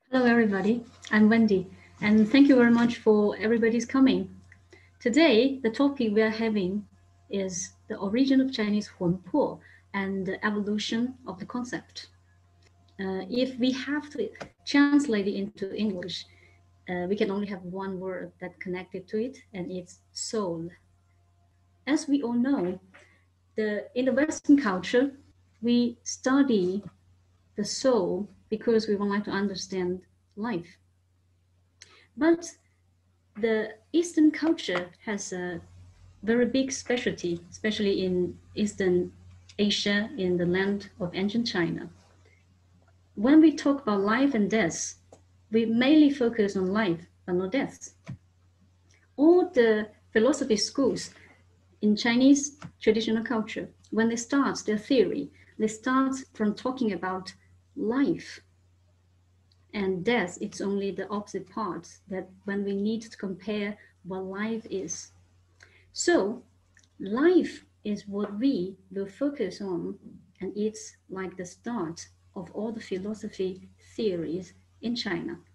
Hello, everybody. I'm Wendy, and thank you very much for everybody's coming. Today, the topic we are having is the origin of Chinese 魂魄 and the evolution of the concept. If we have to translate it into English, we can only have one word that connected to it, and it's soul. As we all know, in the Western culture, we study the soul because we would like to understand life. But the Eastern culture has a very big specialty, especially in Eastern Asia, in the land of ancient China. When we talk about life and death, we mainly focus on life, but not death. All the philosophy schools in Chinese traditional culture, when they start their theory, they start from talking about life and death. It's only the opposite part that when we need to compare what life is. So life is what we will focus on, and it's like the start of all the philosophy theories in China.